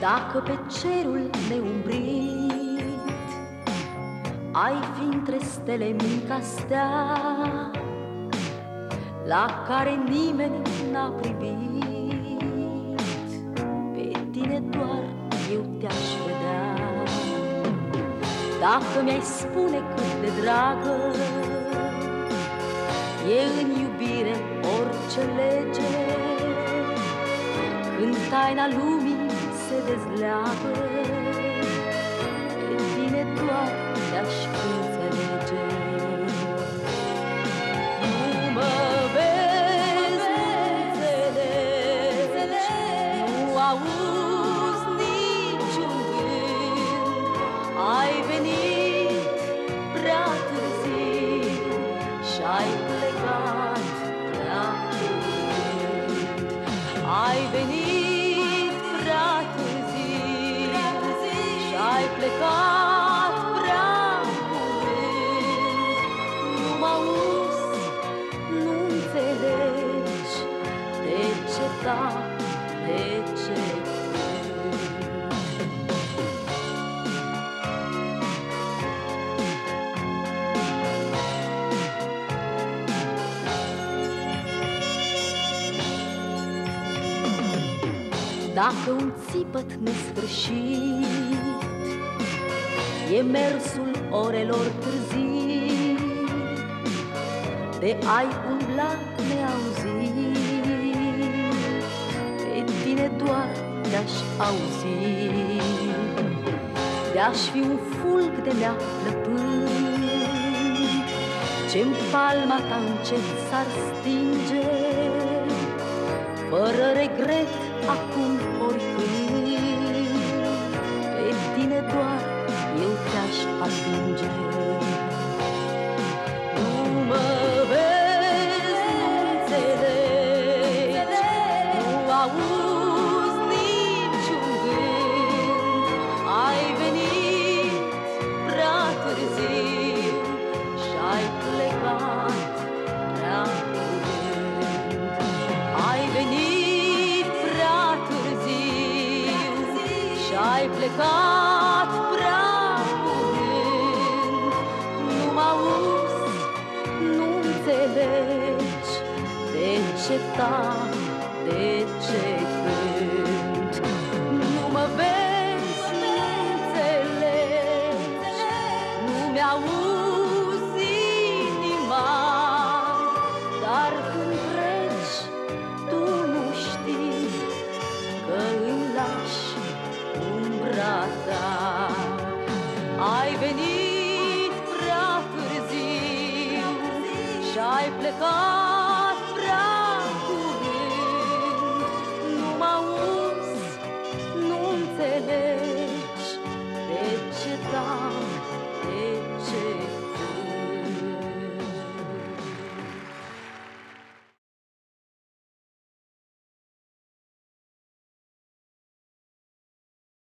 Dacă pe cerul neumbrit ai fi între stele mica stea la care nimeni n-a privit, pe tine doar eu te-aș vedea. Dacă mi-ai spune cât de dragă e în iubire orice lege, când taina lumii se dezleagă, pe tine doar te-aș înțelege. Nu mă vezi, nu înțelegi, nu auzi niciun gând, ai venit prea târziu și-ai plecat prea curând. Ai venit prea târziu și-ai plecat prea curând. Nu mă auzi, nu înțelegi de ce tac, de ce Dacă un țipăt nesfârșit e mersul orelor târzii, de ai umbla neauzit, pe tine doar te-aș auzi. De-aș fi un fulg de mea plăpând, ce-n palma ta încet s-ar stinge, fără regret acum oricând, pe tine doar eu te-aș atinge. Nu mă vezi, nu înțelegi, nu auzi niciun gând, ai venit prea târziu și-ai plecat prea curând. Ai venit prea târziu și-ai plecat prea curând. Nu mă auzi, nu înțelegi de ce tac, de ce cânt. Nu mă vezi, nu înțelegi, nu-mi auzi inima, dar când treci tu nu știi că îmi lași umbra ta. Ai venit prea târziu și-ai plecat prea